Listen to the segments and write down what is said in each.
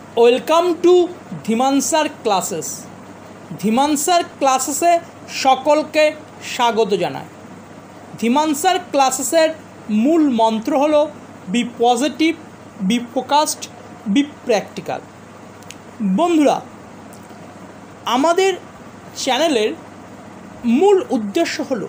Welcome to Dhiman sir classes. Dhiman sir ক্লাসেসে সকলকে স্বাগত জানাই। ধীমান স্যার ক্লাসেসের মূল মন্ত্র হলো be positive, be focused, be practical. বন্ধুরা, আমাদের চ্যানেলের মূল উদ্দেশ্য হলো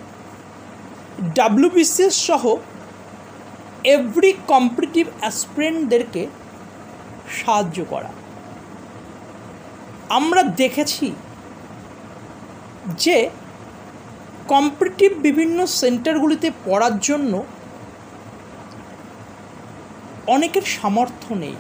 WBCS সহ এভরি কম্পিটিটিভ অ্যাসপিরেন্টদেরকে সাহায্য করা। আমরা দেখেছি যে কম্পিটিটিভ বিভিন্ন সেন্টারগুলিতে পড়ার জন্য অনেকের সামর্থ্য নেই।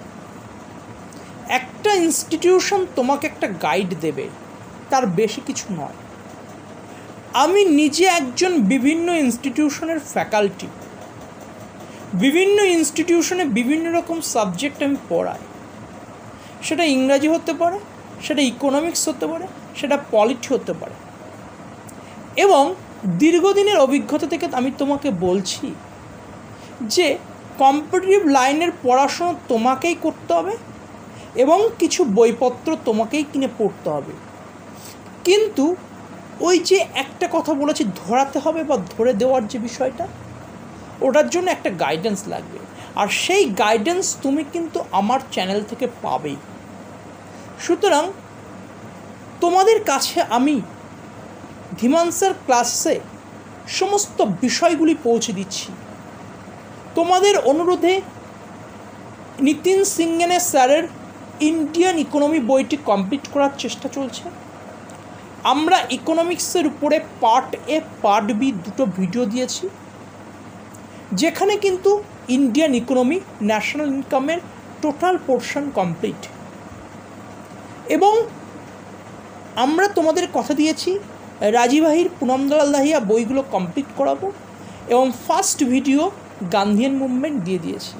একটা ইনস্টিটিউশন তোমাকে একটা গাইড দেবে, তার বেশি কিছু নয়। আমি নিজে একজন বিভিন্ন ইনস্টিটিউশনের ফ্যাকাল্টি, বিভিন্ন ইনস্টিটিউশনে বিভিন্ন রকম সাবজেক্ট আমি পড়াই। সেটা ইংরাজি হতে পারে, সেটা ইকোনমিক্স হতে পারে, সেটা পলিটি হতে পারে। এবং দীর্ঘদিনের অভিজ্ঞতা থেকে আমি তোমাকে বলছি যে কম্পিটিটিভ লাইনের পড়াশোনা তোমাকেই করতে হবে এবং কিছু বইপত্র তোমাকেই কিনে পড়তে হবে। কিন্তু ওই যে একটা কথা বলেছি, ধরাতে হবে বা ধরে দেওয়ার যে বিষয়টা, ওটার জন্য একটা গাইডেন্স লাগবে। আর সেই গাইডেন্স তুমি কিন্তু আমার চ্যানেল থেকে পাবেই। সুতরাং তোমাদের কাছে আমি ধীমান স্যার ক্লাসে সমস্ত বিষয়গুলি পৌঁছে দিচ্ছি। তোমাদের অনুরোধে নিতিন সিংগেনের স্যারের ইন্ডিয়ান ইকোনমি বইটি কমপ্লিট করার চেষ্টা চলছে। আমরা ইকোনমিক্সের উপরে পার্ট এ পার্ট বি দুটো ভিডিও দিয়েছি, যেখানে কিন্তু ইন্ডিয়ান ইকোনমি, ন্যাশনাল ইনকামের টোটাল পোর্শন কমপ্লিট। এবং আমরা তোমাদের কথা দিয়েছি রাজীবাহির, পুনমদলাল দাহিয়া বইগুলো কমপ্লিট করাবো এবং ফার্স্ট ভিডিও গান্ধিয়ান মুভমেন্ট দিয়ে দিয়েছি।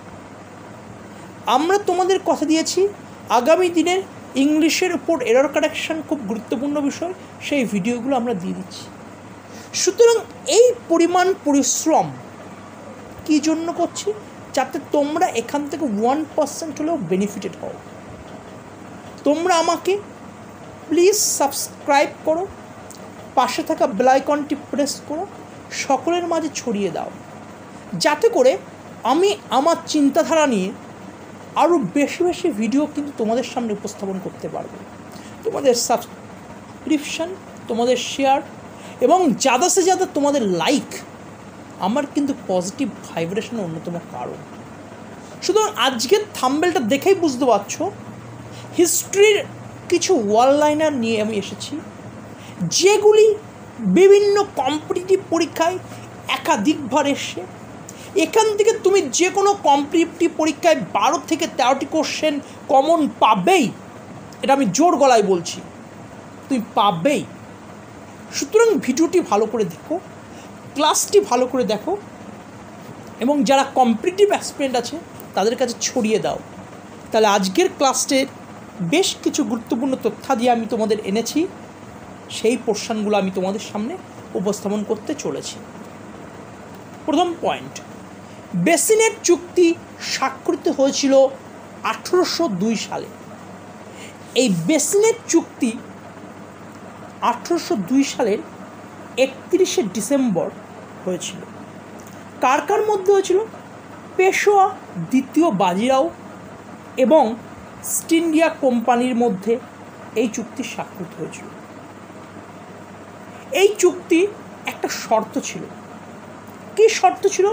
আমরা তোমাদের কথা দিয়েছি আগামী দিনের ইংলিশের উপর এরর কারেকশন খুব গুরুত্বপূর্ণ বিষয়, সেই ভিডিওগুলো আমরা দিয়ে দিচ্ছি। সুতরাং এই পরিমাণ পরিশ্রম কী জন্য করছি? যাতে তোমরা এখান থেকে 1% হলেও বেনিফিটেড হও। তোমরা আমাকে প্লিজ সাবস্ক্রাইব করো, পাশে থাকা বেল আইকনটি প্রেস করো, সকলের মাঝে ছড়িয়ে দাও, যাতে করে আমি আমার চিন্তাধারা নিয়ে আরও বেশি বেশি ভিডিও কিন্তু তোমাদের সামনে উপস্থাপন করতে পারবো। তোমাদের সাবস্ক্রিপশন, তোমাদের শেয়ার এবং ज़्यादा से ज़्यादा তোমাদের লাইক আমার কিন্তু পজিটিভ ভাইব্রেশনের অন্যতম কারণ। সুতরাং আজকের থাম্বনেলটা দেখেই বুঝতে পারছো হিস্ট্রির কিছু ওয়াল লাইনার নিয়ে আমি এসেছি, যেগুলি বিভিন্ন কম্পিটিটিভ পরীক্ষায় একাধিকবার এসে এখান থেকে তুমি যে কোনো কম্পিটিটিভ পরীক্ষায় 12 থেকে 13টি কোশ্চেন কমন পাবেই। এটা আমি জোর গলায় বলছি, তুমি পাবেই। সুতরাং ভিডিওটি ভালো করে দেখো, ক্লাসটি ভালো করে দেখো এবং যারা কম্পিটিটিভ অ্যাসপিরেন্ট আছে তাদের কাছে ছড়িয়ে দাও। তাহলে আজকের ক্লাসের বেশ কিছু গুরুত্বপূর্ণ তথ্যাদি আমি তোমাদের এনেছি, সেই পোর্শনগুলো আমি তোমাদের সামনে উপস্থাপন করতে চলেছি। প্রথম পয়েন্ট, বেসিনের চুক্তি স্বাক্ষরিত হয়েছিল 1802 সালে। এই বেসিনের চুক্তি 1802 সালের 31শে ডিসেম্বর হয়েছিল। কার কার মধ্যে হয়েছিল? পেশোয়া দ্বিতীয় বাজিরাও এবং ইস্ট ইন্ডিয়া কোম্পানির মধ্যে এই চুক্তি স্বাক্ষরিত হয়েছিল। এই চুক্তি একটা শর্ত ছিল। কী শর্ত ছিল?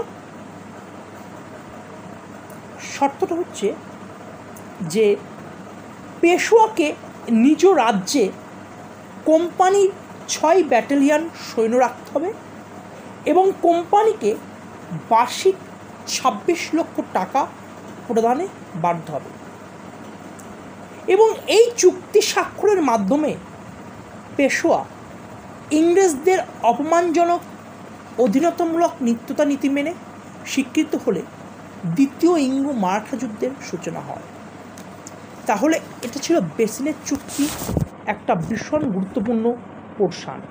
শর্তটা হচ্ছে যে পেশোয়াকে নিজ রাজ্যে কোম্পানির 6 ব্যাটালিয়ন সৈন্য রাখতে হবে এবং কোম্পানিকে বার্ষিক 26 লক্ষ টাকা প্রদানে বাধ্য হবে। এবং এই চুক্তি স্বাক্ষরের মাধ্যমে পেশোয়া ইংরেজদের অপমানজনক অধীনতামূলক মিত্রতা নীতি মেনে স্বীকৃত হলে দ্বিতীয় ইঙ্গো মারাঠা যুদ্ধের সূচনা হয়। তাহলে এটা ছিল বেসিনের চুক্তি, একটা ভীষণ গুরুত্বপূর্ণ পোর্শন।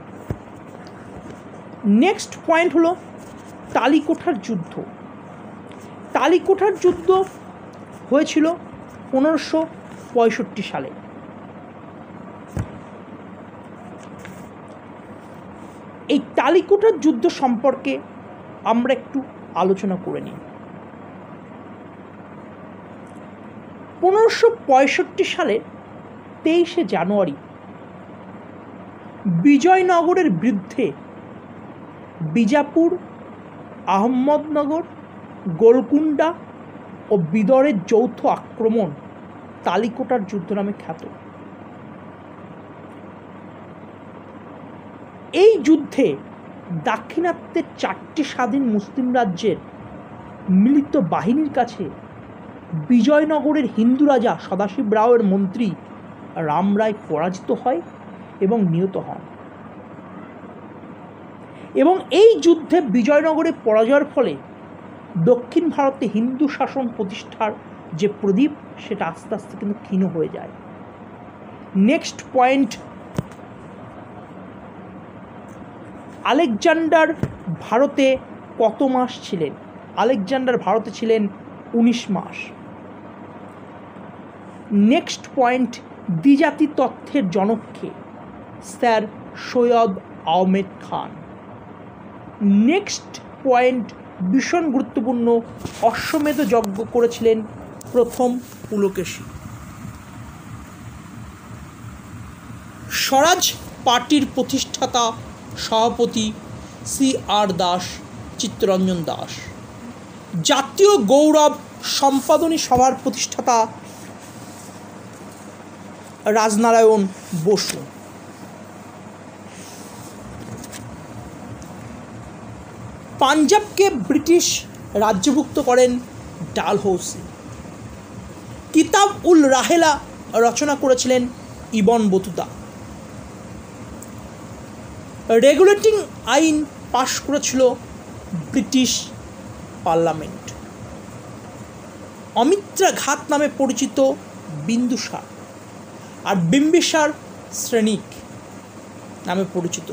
নেক্সট পয়েন্ট হলো তালিকোঠার যুদ্ধ। তালিকোঠার যুদ্ধ হয়েছিল 1565 সালে। এই তালিকোটার যুদ্ধ সম্পর্কে আমরা একটু আলোচনা করে নিই। 1565 সালের 23শে জানুয়ারি বিজয়নগরের বিরুদ্ধে বিজাপুর, আহমদনগর, গোলকুন্ডা ও বিদরের যৌথ আক্রমণ তালিকোটার যুদ্ধ নামে খ্যাত। এই যুদ্ধে দাক্ষিণাত্যের 4টি স্বাধীন মুসলিম রাজ্যের মিলিত বাহিনীর কাছে বিজয়নগরের হিন্দু রাজা সদাশিব রাওয়ের মন্ত্রী রাম রায় পরাজিত হয় এবং নিহত হন। এবং এই যুদ্ধে বিজয়নগরে পরাজয়ের ফলে দক্ষিণ ভারতে হিন্দু শাসন প্রতিষ্ঠার যে প্রদীপ সেটা আস্তে আস্তে কিন্তু ক্ষীণ হয়ে যায়। নেক্সট পয়েন্ট, আলেকজান্ডার ভারতে কত মাস ছিলেন? আলেকজান্ডার ভারতে ছিলেন 19 মাস। নেক্সট পয়েন্ট, দ্বিজাতি তত্ত্বের জনককে sir Syed Ahmed Khan. Next point ভীষণ গুরুত্বপূর্ণ, অশ্বমেধ যজ্ঞ করেছিলেন প্রথম পুলকেশী। স্বরাজ পার্টির প্রতিষ্ঠাতা সভাপতি CR দাস, চিত্তরঞ্জন দাস। জাতীয় গৌরব সম্পাদনী সভার প্রতিষ্ঠাতা রাজনারায়ণ বসু। পাঞ্জাবকে ব্রিটিশ রাজ্যভুক্ত করেন ডালহৌসি। কিতাব উল রাহেলা রচনা করেছিলেন ইবন বতুতা। রেগুলেটিং আইন পাশ করেছিল ব্রিটিশ পার্লামেন্ট। অমিত্রা ঘাত নামে পরিচিত বিন্দুসার আর বিম্বিসার শ্রেণিক নামে পরিচিত।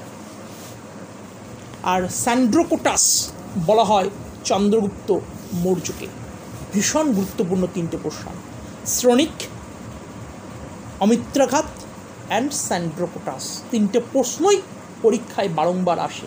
আর স্যান্ড্রোকোটাস বলা হয় চন্দ্রগুপ্ত মৌর্যকে। ভীষণ গুরুত্বপূর্ণ 3টে প্রশ্ন, শ্রোণিক, অমিত্রাঘাত অ্যান্ড স্যান্ড্রোকোটাস। 3টে প্রশ্নই পরীক্ষায় বারংবার আসে।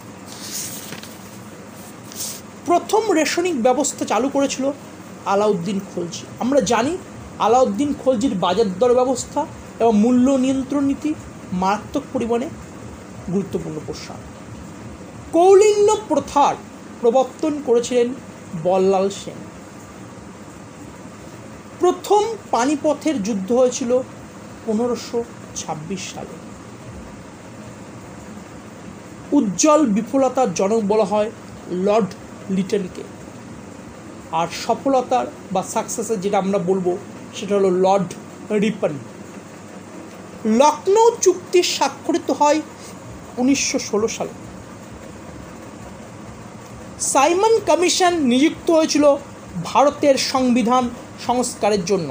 প্রথম রেশনিক ব্যবস্থা চালু করেছিল আলাউদ্দিন খলজি। আমরা জানি আলাউদ্দিন খলজির বাজার দর ব্যবস্থা এবং মূল্য নিয়ন্ত্রণ নীতি মারাত্মক পরিমাণে গুরুত্বপূর্ণ প্রশ্ন। কৌলিন্য প্রথার প্রবর্তন করেছিলেন বল্লাল সেন। প্রথম পানিপথের যুদ্ধ হয়েছিল 1526 সালে। উজ্জ্বল বিফলতার জনক বলা হয় লর্ড লিটনকে, আর সফলতার বা সাকসেসের যেটা আমরা বলবো সেটা হলো লর্ড রিপন। লখনৌ চুক্তি স্বাক্ষরিত হয় 1916 সালে। সাইমন কমিশন নিযুক্ত হয়েছিল ভারতের সংবিধান সংস্কারের জন্য।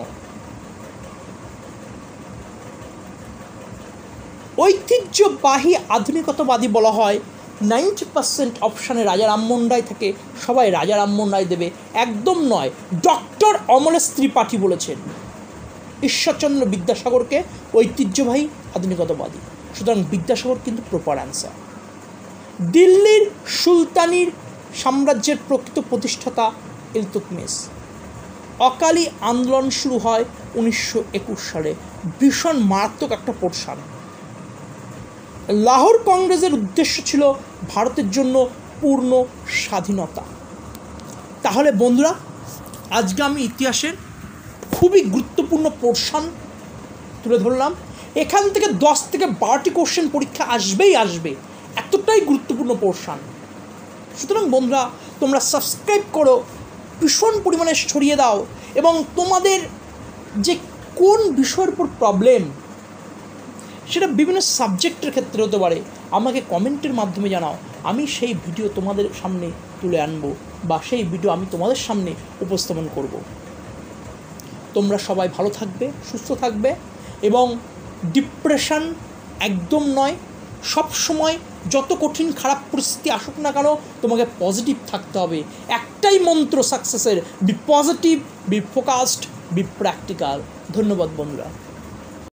ঐতিহ্যবাহী আধুনিকতাবাদী বলা হয় 90% অপশানে রাজা রামমোহন রায় থাকে, সবাই রাজা রামমোহন রায় দেবে, একদম নয়। ডক্টর অমলেশ ত্রিপাঠী বলেছেন ঈশ্বরচন্দ্র বিদ্যাসাগরকে ঐতিহ্যবাহী আধুনিকতাবাদী, সুতরাং বিদ্যাসাগর কিন্তু প্রপার অ্যান্সার। দিল্লির সুলতানির সাম্রাজ্যের প্রকৃত প্রতিষ্ঠাতা ইলতুৎমিশ। অকালি আন্দোলন শুরু হয় 1921 সালে। ভীষণ মারাত্মক একটা পোর্শন। লাহোর কংগ্রেসের উদ্দেশ্য ছিল ভারতের জন্য পূর্ণ স্বাধীনতা। তাহলে বন্ধুরা, আজকে আমি ইতিহাসের খুবই গুরুত্বপূর্ণ পোর্শন তুলে ধরলাম। এখান থেকে 10 থেকে 12টি কোশ্চেন পরীক্ষা আসবেই আসবে, এতটাই গুরুত্বপূর্ণ পোর্শন। সুতরাং বন্ধুরা, তোমরা সাবস্ক্রাইব করো, ভীষণ পরিমাণে ছড়িয়ে দাও, এবং তোমাদের যে কোন বিষয়ের উপর প্রবলেম সেটা বিভিন্ন সাবজেক্টের ক্ষেত্রে হতে পারে, আমাকে কমেন্টের মাধ্যমে জানাও। আমি সেই ভিডিও তোমাদের সামনে তুলে আনবো বা সেই ভিডিও আমি তোমাদের সামনে উপস্থাপন করব। তোমরা সবাই ভালো থাকবে, সুস্থ থাকবে, এবং ডিপ্রেশন একদম নয়। সব সময় যত কঠিন খারাপ পরিস্থিতি আসুক না কেন, তোমাকে পজিটিভ থাকতে হবে। একটাই মন্ত্র সাকসেসের, be positive, be focused, be practical. ধন্যবাদ বন্ধুরা।